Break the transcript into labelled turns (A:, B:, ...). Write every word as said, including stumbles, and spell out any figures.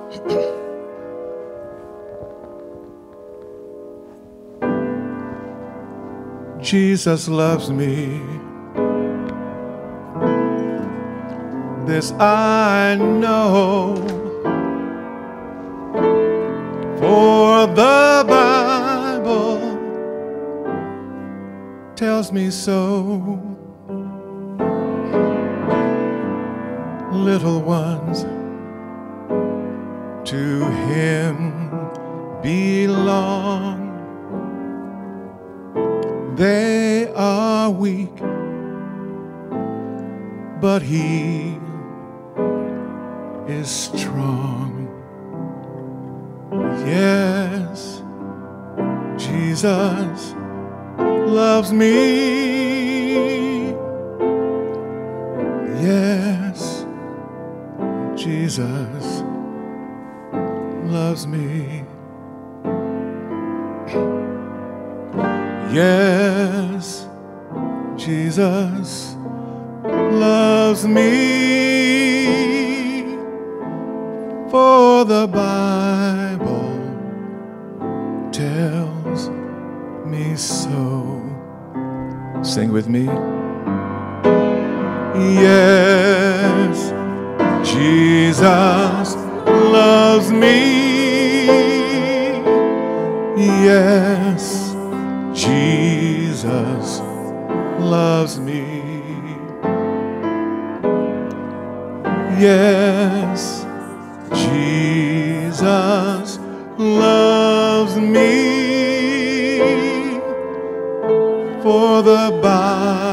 A: Jesus loves me. This I know, for the Bible tells me so. Little ones to Him belong. They are weak, but He is strong. Yes, Jesus loves me. Yes, Jesus loves me. Yes, Jesus loves me, for the Bible tells me so. Sing with me. Yes, Jesus loves me. Yes, Jesus loves me. Yes, Jesus loves me, for the Bible